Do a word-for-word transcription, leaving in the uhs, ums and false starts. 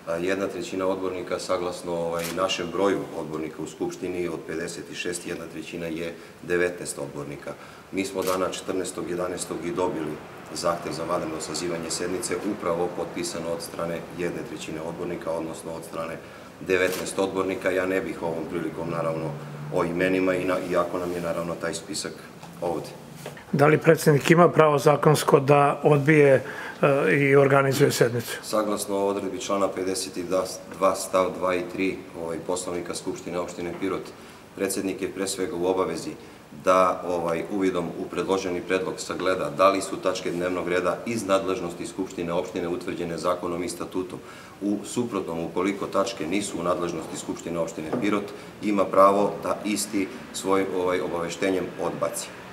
jedna trećina odbornika, saglasno našem broju odbornika u Skupštini, od pedeset šest, jedna trećina je devetnaest odbornika. Mi smo dana četrnaestog jedanaestog i dobili zahtev za vanredno sazivanje sednice, upravo potpisano od strane jedne trećine odbornika, odnosno od strane devetnaest odbornika. Ja ne bih ovom prilikom, naravno, o imenima, iako nam je, naravno, taj spisak ovde. Da li predsednik ima pravo zakonsko da odbije i organizuje sednicu? Saglasno odredbi člana pedeset dva stav dva i tri Poslovnika Skupštine opštine Pirot, predsednik je pre svega u obavezi da uvidom u predloženi predlog sagleda da li su tačke dnevnog reda iz nadležnosti Skupštine opštine utvrđene zakonom i statutom. U suprotnom, ukoliko tačke nisu u nadležnosti Skupštine opštine Pirot, ima pravo da isti svojim obaveštenjem odbaci.